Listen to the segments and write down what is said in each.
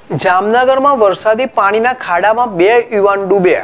જામનગરમાં વરસાદી પાણીના ખાડામાં 2 યુવાન ડૂબ્યા।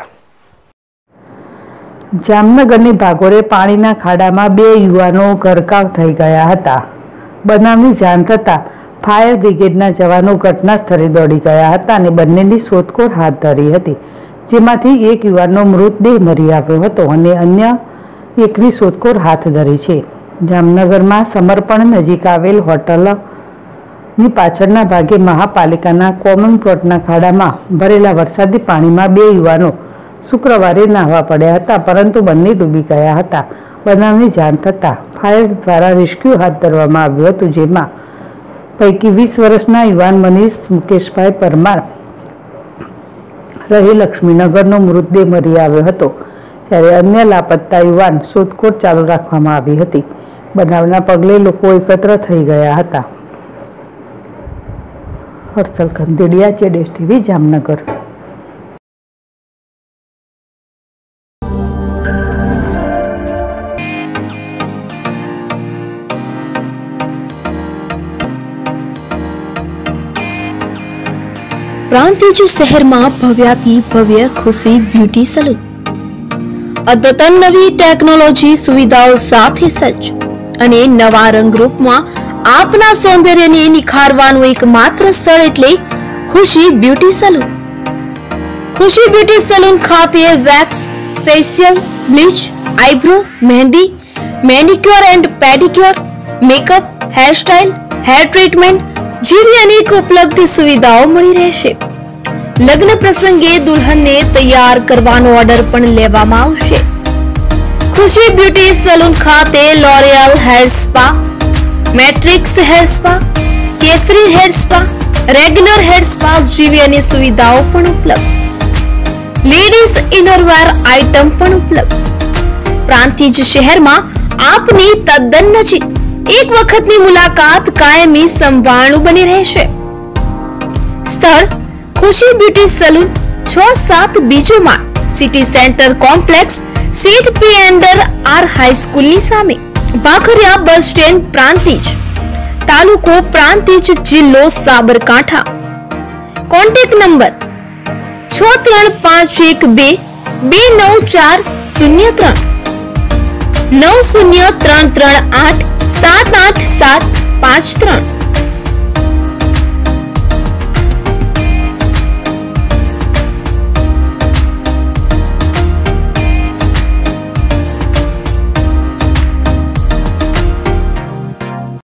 જામનગરની ભાગોળે પાણીના ખાડામાં 2 યુવાનો ગરકાવ થઈ ગયા હતા। બનાવની જાણ થતાં ફાયર બ્રિગેડના જવાનો ઘટના સ્થળે દોડી ગયા હતા અને બંનેની શોધખોળ હાથ ધરી હતી, જેમાંથી એક યુવાનનો મૃતદેહ મળી આવ્યો હતો અને અન્ય એકની શોધખોળ હાથ ધરી છે। જામનગરમાં સમર્પણ નજીક આવેલ હોટલની પાછળના ભાગે મહાપાલિકાના કોમન પ્લોટના ખાડામાં ભરેલા વરસાદી પાણીમાં 2 યુવાનો શુક્રવારે નાહવા પડ્યા હતા, પરંતુ બંને ડૂબી ગયા હતા। બનાવની જાણ થતાં ફાયર દ્વારા રેસ્ક્યુ હાથ ધરવામાં આવ્યું હતું, જેમાં પૈકી 20 વર્ષના યુવાન મનીષ મુકેશભાઈ પરમાર રહી લક્ષ્મીનગરનો મૃતદેહ મળી આવ્યો હતો, ત્યારે અન્ય લાપતા યુવાન શોધખોળ ચાલુ રાખવામાં આવી હતી। બનાવના પગલે લોકો એકત્ર થઈ ગયા હતા। હર્ષલ ખંદેડિયા, જેડેશ ટીવી, જામનગર। પ્રાંતિજ શહેરમાં ભવ્યાથી ભવ્ય ખુશી બ્યુટી સલૂન અદ્યતન નવી ટેકનોલોજી સુવિધાઓ સાથે સજ્જ અને નવા રંગરૂપમાં આપના સૌંદર્યને નિખારવાનું એકમાત્ર સ્થળ એટલે Khushi beauty salon. Khushi beauty salon ખાતે wax, facial, bleach, eyebrow, mehndi, manicure and pedicure, makeup, hairstyle, hair treatment જેવી અનેક ઉપલબ્ધ સુવિધાઓ મળી રહેશે। લગ્ન પ્રસંગે દુલ્હનને તૈયાર કરવાનો ઓર્ડર પણ લેવામાં આવશે। ખુશી બ્યુટી સલૂન ખાતે L'Oreal hair spa, Matrix hair spa, Kesari hair spa, regular hair spa જેવી અનેક સુવિધાઓ પણ ઉપલબ્ધ। લેડીઝ ઇનરવેર આઇટમ પણ ઉપલબ્ધ। પ્રાંતિજ શહેરમાં આપની તદ્દન નજીક એક વખતની મુલાકાત કાયમી સંભાળનું બની રહેશે। સ્થળ ખુશી બ્યુટી સલૂન 6-7 બીજો માળ, સિટી સેન્ટર કોમ્પ્લેક્સ, સીટ પી અંડર આર હાઈસ્કૂલની સામે, ભાખરિયા બસ સ્ટેન્ડ, પ્રાંતિજ, તાલુકો પ્રાંતિજ, જિલ્લો સાબરકાંઠા। Contact number 6351229403 903338787553।